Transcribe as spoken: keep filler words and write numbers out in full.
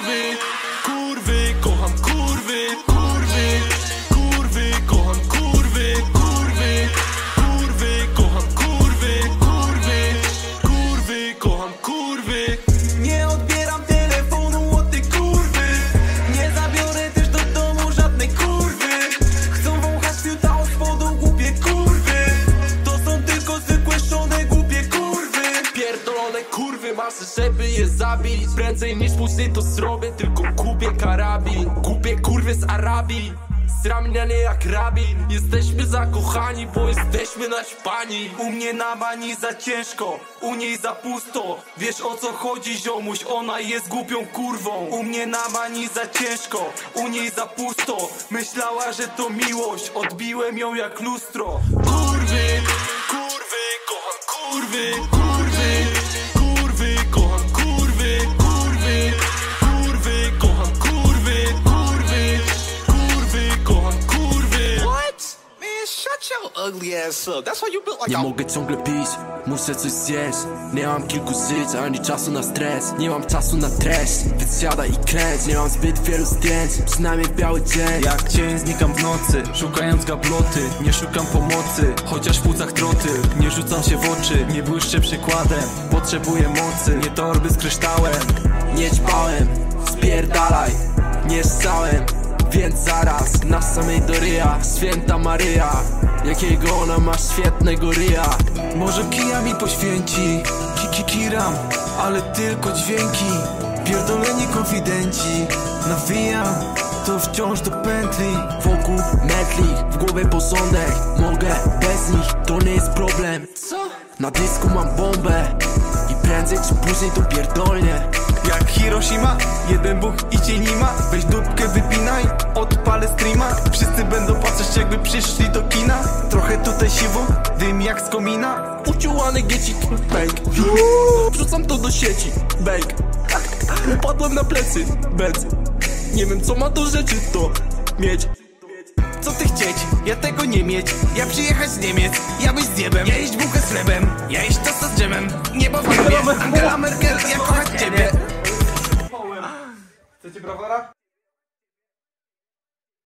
kurwy, kurwy, kocham kurwy, kurwy, kurwy, kocham kurwy, kurwy, kurwy, kocham kurwy, kurwy, kurwy, kocham kurwy. Nie odbieram telefonu od tej kurwy. Nie zabiorę też do domu żadnej kurwy. Chcą wąchać fiuta od spodu, głupie kurwy. To są tylko zwykłe szone, głupie kurwy. Pierdolone kurwy, masz, żeby je zabić. Prędzej niż później to zrobię, tylko kupię karabin. Kupię kurwy z Arabii, stramienianie jak rabin. Jesteśmy zakochani, bo jesteśmy naćpani. U mnie na bani za ciężko, u niej za pusto. Wiesz o co chodzi, ziomuś, ona jest głupią kurwą. U mnie na bani za ciężko, u niej za pusto. Myślała, że to miłość, odbiłem ją jak lustro. Kurwy, kurwy, kocham kurwy, kurwy, kurwy, kocham kurwy, kurwy, kurwy, kocham kurwy, kurwy, kurwy, kocham kurwy. What? Man, shut your ugly ass up. That's why you built like Nie a... mogę ciągle pić, muszę coś zjeść. Nie mam kilku żyć, ani czasu na stres. Nie mam czasu na treść, więc siadaj i kręć. Nie mam zbyt wielu zdjęć, przynajmniej biały dzień. Jak cień znikam w nocy, szukając gabloty. Nie szukam pomocy, chociaż w płucach troty. Nie rzucam się w oczy, nie błyszczę przykładem. Potrzebuję mocy, nie torby z kryształem. Nie ćpałem, spierdalaj, nie ssałem. Więc zaraz, na samej do ryja, święta Maryja. Jakiego ona ma świetnego ryja. Może kija mi poświęci, kiki kiram, ale tylko dźwięki. Pierdoleni konfidenci, nawijam, to wciąż do pętli. Wokół metli, w głowie porządek. Mogę bez nich, to nie jest problem. Co? Na dysku mam bombę i prędzej czy później to pierdolnie. Jak Hiroshima, jeden buch i cię nie ma. Weź dupkę wypinaj, odpalę streama. Wszyscy będą patrzeć jakby przyszli do kina. Trochę tutaj siwo, dym jak z komina. Uciułany giecik, bang. Wrzucam to do sieci, bang. Upadłem na plecy, bez. Nie wiem co ma do rzeczy to mieć. Co ty chcieć? Ja tego nie mieć. Ja przyjechać z Niemiec, ja być z niebem. Ja jeść bułkę z chlebem, ja jeść tosta z dżemem. Niebo w niebie, Angela Merkel, ja kochać ciebie. Chcecie browara?